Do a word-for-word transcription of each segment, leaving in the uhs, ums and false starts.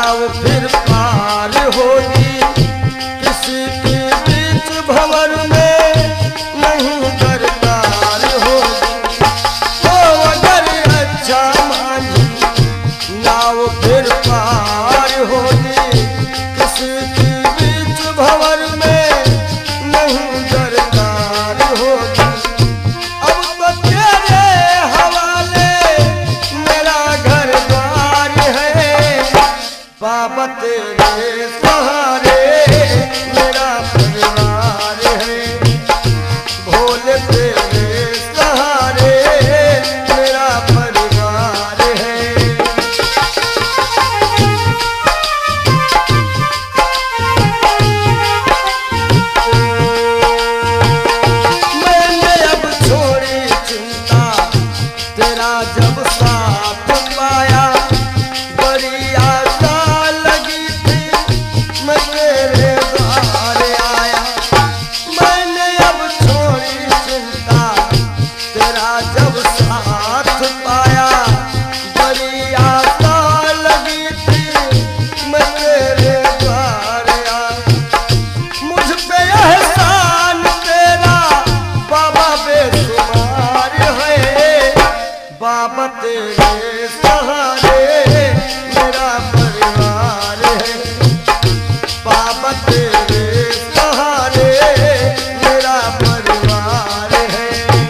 नाव फिर पार होगी, किसी के बीच भंवर में नहीं दरकार होगी। तो अगर अच्छा मानी नाव फिर पार होगी, किसी के बीच भंवर में नहीं दरकार होगी। अब तो तेरे हवाले मेरा घर द्वार है, बाबा तेरे सहारे मेरा परिवार है, भोले तेरे सहारे मेरा परिवार है। मैंने अब छोड़ी चिंता तेरा जब साथ पाया, बड़ी आशा लगी थी मैं तेरे द्वार आया। मैंने अब छोड़ी चिंता तेरा जब साथ पाया, बड़ी आशा लगी थी मैं तेरे द्वार आया। मुझ पे एहसान तेरा बाबा बेशुमार है, बाबा तेरे सहारे मेरा परिवार है, बाबा तेरे सहारे मेरा परिवार है।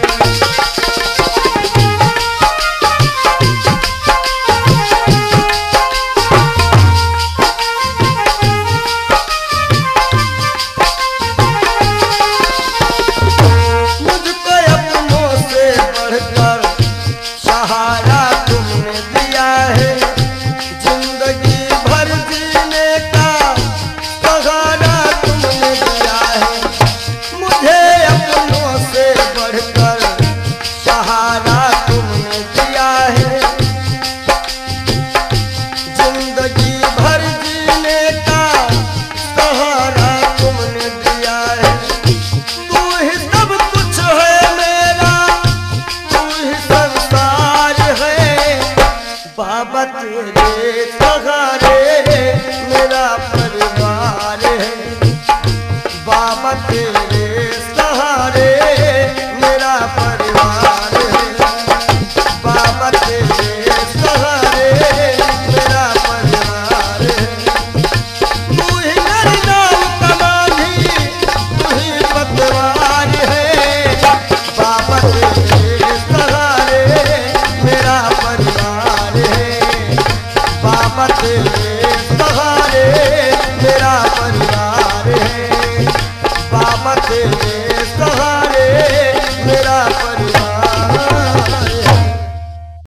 मुझको अपनों से बढ़कर सहारा तुमने दिया है, जिंदगी भर जीने का सहारा तुमने दिया है। मुझे अपनों से बढ़कर सहारा तुमने दिया है, जिंदगी भर जीने का सहारा तुमने दिया है। तू ही सब कुछ है मेरा, तू ही संसार है, बाबा तेरे सहारे मेरा परिवार है, बाबा तेरे सहारे मेरा परिवार है, बाबा तेरे सहारे मेरा परिवार है। तू ही मेरी नाव कमानी, तू ही पतवार है, बाबा तेरे सहारे मेरा परिवार है, बाबा तेरे सहारे मेरा परिवार है, बाबा तेरे सहारे मेरा